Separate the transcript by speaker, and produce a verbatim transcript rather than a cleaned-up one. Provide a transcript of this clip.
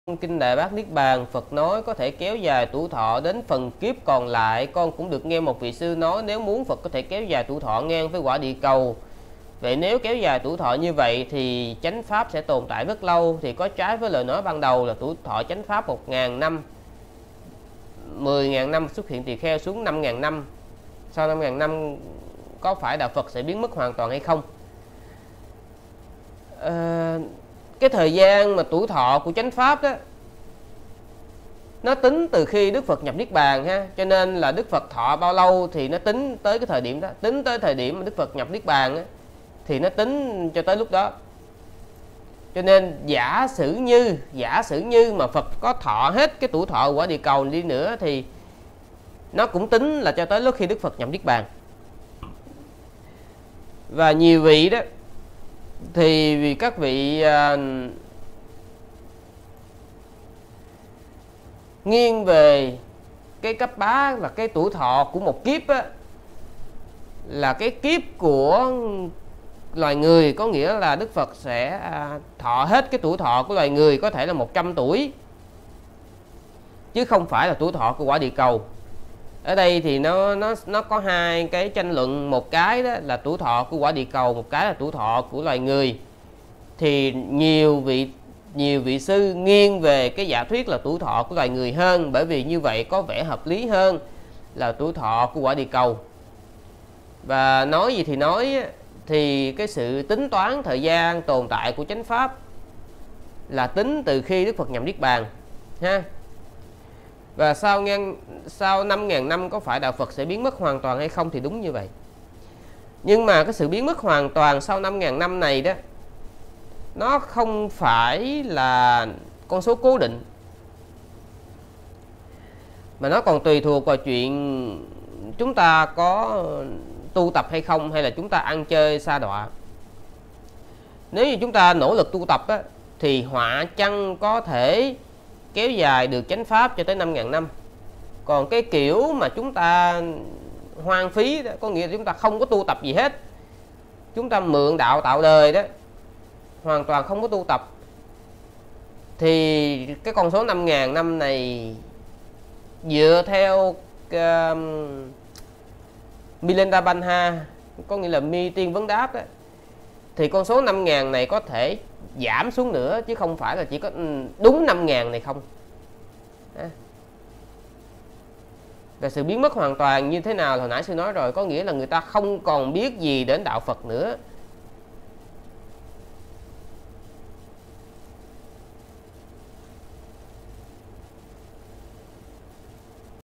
Speaker 1: Kinh Đại Bát Niết Bàn, Phật nói có thể kéo dài tuổi thọ đến phần kiếp còn lại. Con cũng được nghe một vị sư nói nếu muốn Phật có thể kéo dài tuổi thọ ngang với quả địa cầu. Vậy nếu kéo dài tuổi thọ như vậy thì chánh pháp sẽ tồn tại rất lâu, thì có trái với lời nói ban đầu là tuổi thọ chánh pháp một ngàn năm, mười ngàn năm xuất hiện tỳ kheo xuống năm ngàn năm. Sau năm ngàn năm có phải đạo Phật sẽ biến mất hoàn toàn hay không? À, cái thời gian mà tuổi thọ của chánh pháp đó nó tính từ khi Đức Phật nhập Niết Bàn ha, cho nên là Đức Phật thọ bao lâu thì nó tính tới cái thời điểm đó, tính tới thời điểm mà Đức Phật nhập Niết Bàn á, thì nó tính cho tới lúc đó. Cho nên giả sử như giả sử như mà Phật có thọ hết cái tuổi thọ quả địa cầu đi nữa thì nó cũng tính là cho tới lúc khi Đức Phật nhập Niết Bàn. Và nhiều vị đó thì vì các vị uh, nghiêng về cái cấp bá và cái tuổi thọ của một kiếp á, là cái kiếp của loài người, có nghĩa là Đức Phật sẽ uh, thọ hết cái tuổi thọ của loài người, có thể là một trăm tuổi, chứ không phải là tuổi thọ của quả địa cầu. Ở đây thì nó nó nó có hai cái tranh luận, một cái đó là tuổi thọ của quả địa cầu, một cái là tuổi thọ của loài người. Thì nhiều vị nhiều vị sư nghiêng về cái giả thuyết là tuổi thọ của loài người hơn, bởi vì như vậy có vẻ hợp lý hơn là tuổi thọ của quả địa cầu. Và nói gì thì nói, thì cái sự tính toán thời gian tồn tại của chánh pháp là tính từ khi Đức Phật nhập Niết Bàn ha. Và sau ngang sau năm ngàn năm có phải đạo Phật sẽ biến mất hoàn toàn hay không thì đúng như vậy. Nhưng mà cái sự biến mất hoàn toàn sau năm ngàn năm này đó, nó không phải là con số cố định, mà nó còn tùy thuộc vào chuyện chúng ta có tu tập hay không, hay là chúng ta ăn chơi sa đọa. Nếu như chúng ta nỗ lực tu tập á, thì họa chăng có thể kéo dài được chánh pháp cho tới năm ngàn năm. Còn cái kiểu mà chúng ta hoang phí đó, có nghĩa là chúng ta không có tu tập gì hết, chúng ta mượn đạo tạo đời đó, hoàn toàn không có tu tập, thì cái con số năm ngàn năm này dựa theo uh, Milinda Banha, có nghĩa là mi tiên vấn đáp đó, thì con số năm ngàn này có thể giảm xuống nữa, chứ không phải là chỉ có đúng năm ngàn này không. Và sự biến mất hoàn toàn như thế nào hồi nãy sư nói rồi, có nghĩa là người ta không còn biết gì đến đạo Phật nữa,